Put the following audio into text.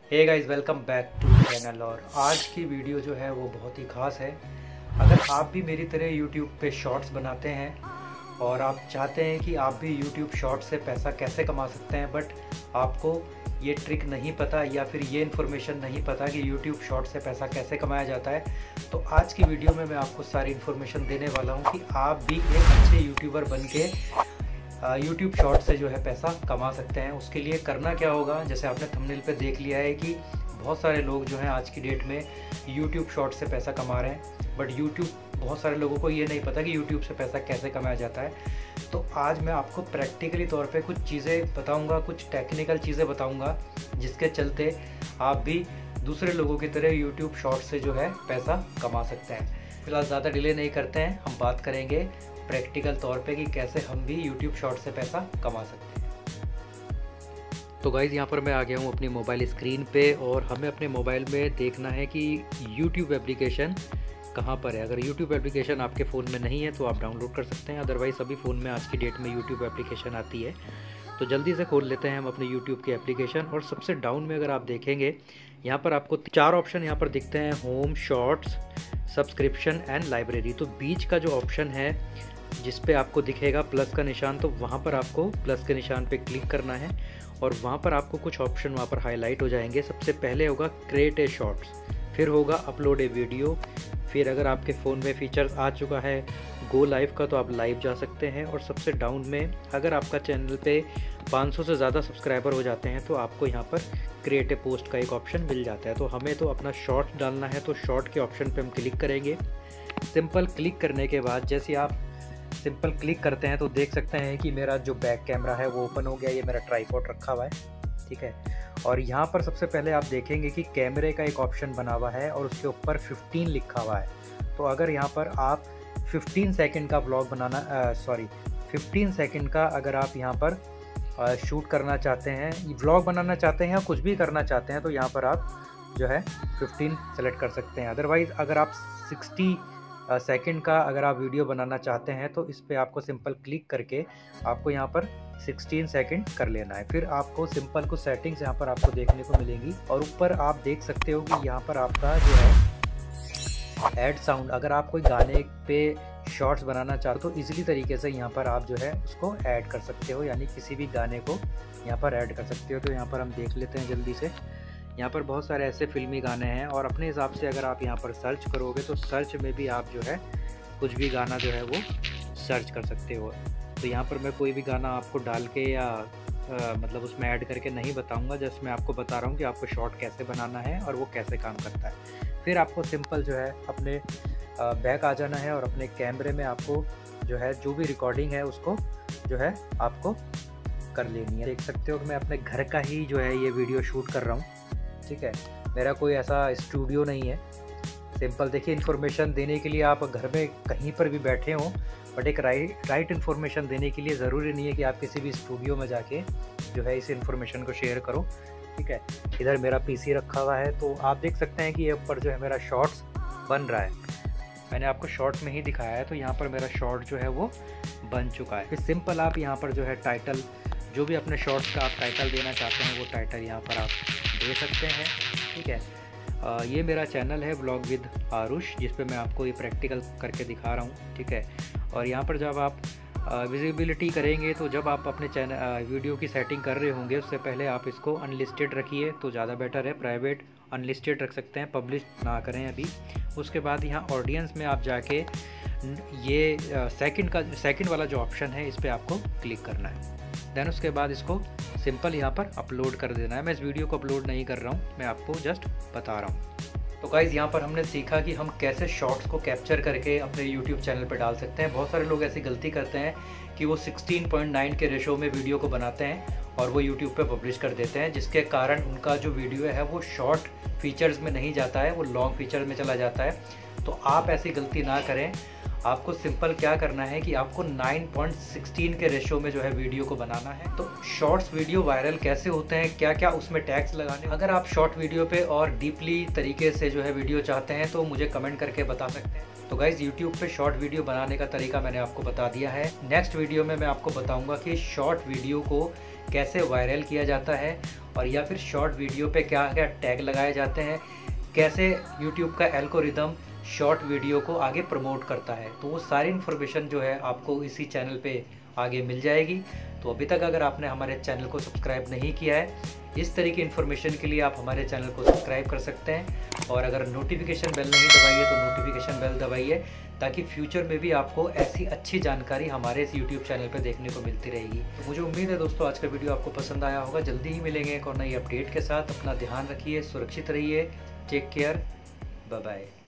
Hey guys, welcome back to channel. और आज की वीडियो जो है वो बहुत ही ख़ास है। अगर आप भी मेरी तरह YouTube पे शॉर्ट्स बनाते हैं और आप चाहते हैं कि आप भी YouTube शॉर्ट्स से पैसा कैसे कमा सकते हैं, बट आपको ये ट्रिक नहीं पता या फिर ये इन्फॉर्मेशन नहीं पता कि YouTube शॉर्ट्स से पैसा कैसे कमाया जाता है, तो आज की वीडियो में मैं आपको सारी इन्फॉर्मेशन देने वाला हूँ कि आप भी एक अच्छे यूट्यूबर बन के यूट्यूब शॉर्ट से जो है पैसा कमा सकते हैं। उसके लिए करना क्या होगा, जैसे आपने थंबनेल पे देख लिया है कि बहुत सारे लोग जो हैं आज की डेट में यूट्यूब शॉर्ट से पैसा कमा रहे हैं, बट बहुत सारे लोगों को ये नहीं पता कि यूट्यूब से पैसा कैसे कमाया जाता है। तो आज मैं आपको प्रैक्टिकली तौर पे कुछ चीज़ें बताऊंगा, कुछ टेक्निकल चीज़ें बताऊंगा, जिसके चलते आप भी दूसरे लोगों की तरह यूट्यूब शॉर्ट से जो है पैसा कमा सकते हैं। फिलहाल ज़्यादा डिले नहीं करते हैं, हम बात करेंगे प्रैक्टिकल तौर पे कि कैसे हम भी YouTube शॉर्ट से पैसा कमा सकते हैं। तो गाइज़, यहाँ पर मैं आ गया हूँ अपनी मोबाइल स्क्रीन पे और हमें अपने मोबाइल में देखना है कि YouTube एप्लीकेशन कहाँ पर है। अगर YouTube एप्लीकेशन आपके फ़ोन में नहीं है तो आप डाउनलोड कर सकते हैं, अदरवाइज़ सभी फ़ोन में आज की डेट में YouTube एप्लीकेशन आती है। तो जल्दी से खोल लेते हैं हम अपने YouTube की एप्लीकेशन। और सबसे डाउन में अगर आप देखेंगे, यहाँ पर आपको 4 ऑप्शन यहाँ पर दिखते हैं: home, shorts, subscription and library. तो बीच का जो ऑप्शन है जिस पे आपको दिखेगा प्लस का निशान, तो वहाँ पर आपको प्लस के निशान पे क्लिक करना है और वहाँ पर आपको कुछ ऑप्शन वहाँ पर हाईलाइट हो जाएंगे। सबसे पहले होगा क्रिएट ए शॉर्ट्स, फिर होगा अपलोड ए वीडियो, फिर अगर आपके फ़ोन में फीचर्स आ चुका है गो लाइव का तो आप लाइव जा सकते हैं। और सबसे डाउन में अगर आपका चैनल पे 500 से ज़्यादा सब्सक्राइबर हो जाते हैं तो आपको यहाँ पर क्रिएट ए पोस्ट का एक ऑप्शन मिल जाता है। तो हमें तो अपना शॉर्ट डालना है, तो शॉर्ट के ऑप्शन पे हम क्लिक करेंगे। सिंपल क्लिक करने के बाद जैसे आप सिंपल क्लिक करते हैं तो देख सकते हैं कि मेरा जो बैक कैमरा है वो ओपन हो गया। ये मेरा ट्राइपॉड रखा हुआ है, ठीक है। और यहाँ पर सबसे पहले आप देखेंगे कि कैमरे का एक ऑप्शन बना हुआ है और उसके ऊपर 15 लिखा हुआ है। तो अगर यहाँ पर आप 15 सेकंड का व्लॉग बनाना 15 सेकंड का अगर आप यहाँ पर शूट करना चाहते हैं, व्लॉग बनाना चाहते हैं या कुछ भी करना चाहते हैं, तो यहाँ पर आप जो है 15 सेलेक्ट कर सकते हैं। अदरवाइज़ अगर आप 60 सेकंड का अगर आप वीडियो बनाना चाहते हैं तो इस पे आपको सिंपल क्लिक करके आपको यहाँ पर 16 सेकंड कर लेना है। फिर आपको सिंपल कुछ सेटिंग्स यहाँ पर आपको देखने को मिलेंगी और ऊपर आप देख सकते हो कि यहाँ पर आपका जो है ऐड साउंड, अगर आप कोई गाने पे शॉर्ट्स बनाना चाहते हो तो इजीली तरीके से यहाँ पर आप जो है उसको ऐड कर सकते हो, यानी किसी भी गाने को यहाँ पर ऐड कर सकते हो। तो यहाँ पर हम देख लेते हैं जल्दी से। यहाँ पर बहुत सारे ऐसे फिल्मी गाने हैं और अपने हिसाब से अगर आप यहाँ पर सर्च करोगे तो सर्च में भी आप जो है कुछ भी गाना जो है वो सर्च कर सकते हो। तो यहाँ पर मैं कोई भी गाना आपको डाल के या मतलब उसमें ऐड करके नहीं बताऊँगा, जस्ट मैं आपको बता रहा हूँ कि आपको शॉर्ट कैसे बनाना है और वो कैसे काम करता है। फिर आपको सिंपल जो है अपने बैक आ जाना है और अपने कैमरे में आपको जो है जो भी रिकॉर्डिंग है उसको जो है आपको कर लेनी है। देख सकते हो कि मैं अपने घर का ही जो है ये वीडियो शूट कर रहा हूँ, ठीक है। मेरा कोई ऐसा स्टूडियो नहीं है। सिंपल देखिए, इन्फॉर्मेशन देने के लिए आप घर में कहीं पर भी बैठे हों, बट एक राइट इन्फॉर्मेशन देने के लिए ज़रूरी नहीं है कि आप किसी भी स्टूडियो में जाके जो है इस इन्फॉर्मेशन को शेयर करो, ठीक है। इधर मेरा पीसी रखा हुआ है तो आप देख सकते हैं कि ये ऊपर जो है मेरा शॉर्ट्स बन रहा है। मैंने आपको शॉर्ट में ही दिखाया है, तो यहाँ पर मेरा शॉर्ट जो है वो बन चुका है। फिर सिंपल आप यहाँ पर जो है टाइटल, जो भी अपने शॉर्ट्स का आप टाइटल देना चाहते हैं वो टाइटल यहाँ पर आप दे सकते हैं, ठीक है। ये मेरा चैनल है व्लॉग विद आरुष, जिस पे मैं आपको ये प्रैक्टिकल करके दिखा रहा हूँ, ठीक है। और यहाँ पर जब आप विजिबिलिटी करेंगे तो जब आप अपने चैनल वीडियो की सेटिंग कर रहे होंगे उससे पहले आप इसको अनलिस्टेड रखिए तो ज़्यादा बेटर है। प्राइवेट अनलिस्टेड रख सकते हैं, पब्लिश ना करें अभी। उसके बाद यहाँ ऑडियंस में आप जाके ये सेकंड वाला जो ऑप्शन है इस पर आपको क्लिक करना है। देन उसके बाद इसको सिंपल यहाँ पर अपलोड कर देना है। मैं इस वीडियो को अपलोड नहीं कर रहा हूँ, मैं आपको जस्ट बता रहा हूँ। तो गाइज़, यहाँ पर हमने सीखा कि हम कैसे शॉर्ट्स को कैप्चर करके अपने YouTube चैनल पर डाल सकते हैं। बहुत सारे लोग ऐसी गलती करते हैं कि वो 16:9 के रेशो में वीडियो को बनाते हैं और वो YouTube पे पब्लिश कर देते हैं, जिसके कारण उनका जो वीडियो है वो शॉर्ट फीचर्स में नहीं जाता है, वो लॉन्ग फीचर में चला जाता है। तो आप ऐसी गलती ना करें। आपको सिंपल क्या करना है कि आपको 9:16 के रेशो में जो है वीडियो को बनाना है। तो शॉर्ट्स वीडियो वायरल कैसे होते हैं, क्या क्या उसमें टैग्स लगाने, अगर आप शॉर्ट वीडियो पे और डीपली तरीके से जो है वीडियो चाहते हैं तो मुझे कमेंट करके बता सकते हैं। तो गाइज़ यूट्यूब पे शॉर्ट वीडियो बनाने का तरीका मैंने आपको बता दिया है। नेक्स्ट वीडियो में मैं आपको बताऊंगा कि शॉर्ट वीडियो को कैसे वायरल किया जाता है और या फिर शॉर्ट वीडियो पे क्या क्या टैग लगाए जाते हैं, कैसे यूट्यूब का एल्गोरिदम शॉर्ट वीडियो को आगे प्रमोट करता है। तो वो सारी इन्फॉर्मेशन जो है आपको इसी चैनल पे आगे मिल जाएगी। तो अभी तक अगर आपने हमारे चैनल को सब्सक्राइब नहीं किया है, इस तरह की इन्फॉर्मेशन के लिए आप हमारे चैनल को सब्सक्राइब कर सकते हैं। और अगर नोटिफिकेशन बेल नहीं दबाई है तो नोटिफिकेशन बेल दबाइए, ताकि फ्यूचर में भी आपको ऐसी अच्छी जानकारी हमारे इस यूट्यूब चैनल पर देखने को मिलती रहेगी। तो मुझे उम्मीद है दोस्तों आज का वीडियो आपको पसंद आया होगा। जल्दी ही मिलेंगे एक और नई अपडेट के साथ। अपना ध्यान रखिए, सुरक्षित रहिए, टेक केयर, बाय बाय।